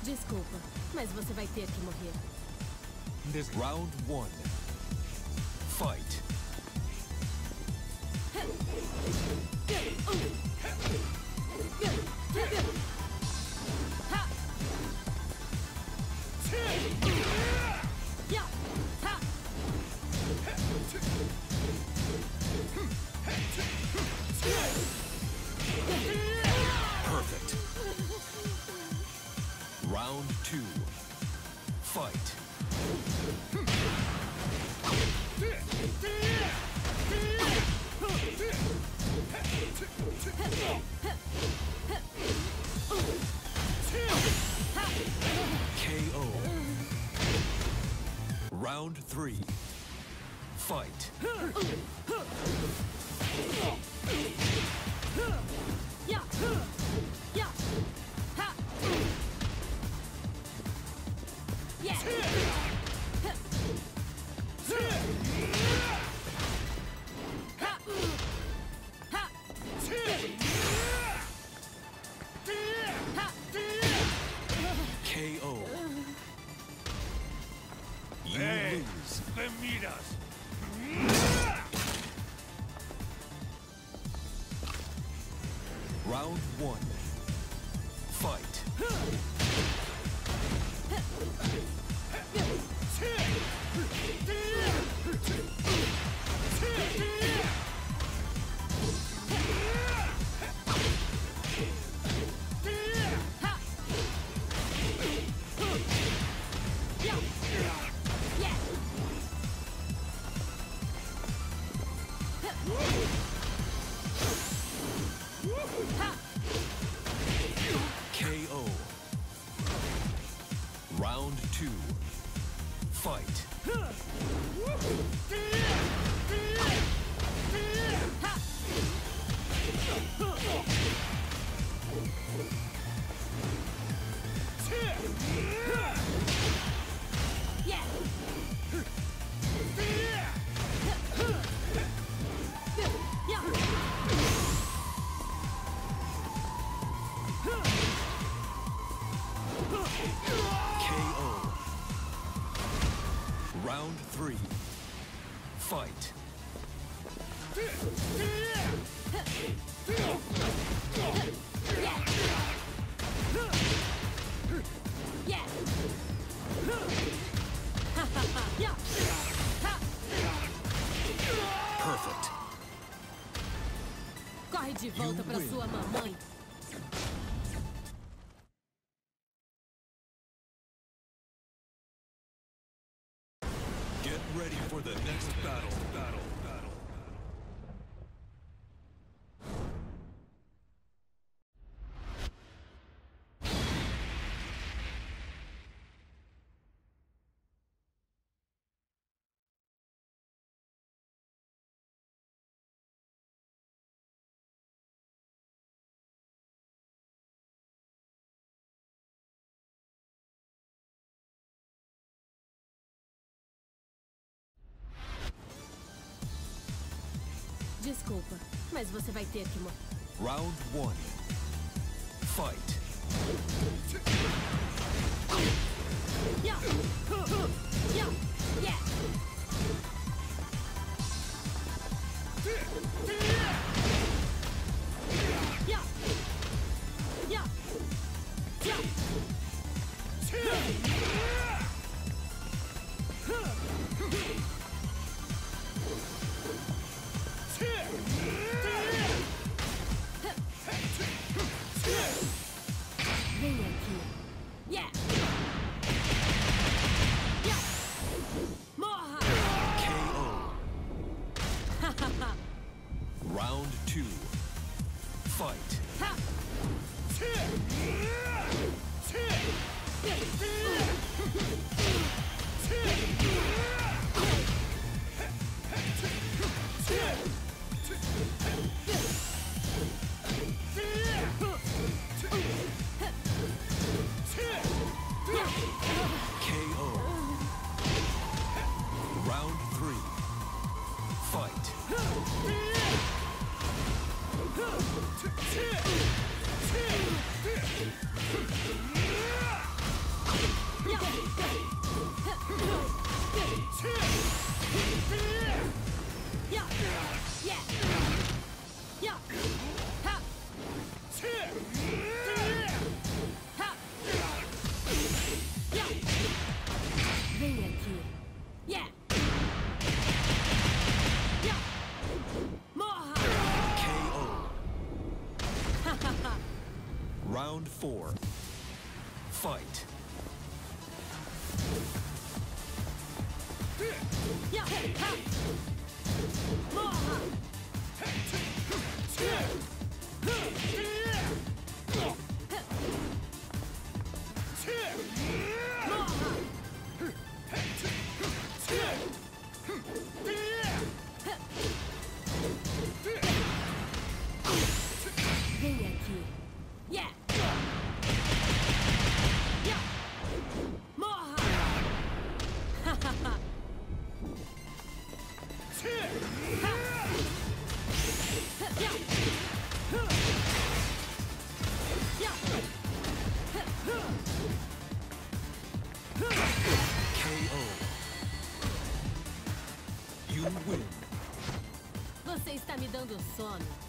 Desculpa, mas você vai ter que morrer. This round one. Fight. Perfect. Round two. Fight. KO. Round three. Fight. KO. You lose. ¡Me miras! Round one. Fight. KO. Round two. Fight. KO. Round three. Fight. Perfect. Corre de volta pra win. sua mamãe. Get ready for the next battle. Desculpa, mas você vai ter que morrer. Round one. Fight. Vem aqui. Morra! KO. Round two. Fight. KO. Round three. Fight. Round 4. Fight. Ya! Ha! Morra! Vem aqui. Yeah! Yeah! Morra! KO. You win. Você está me dando sono.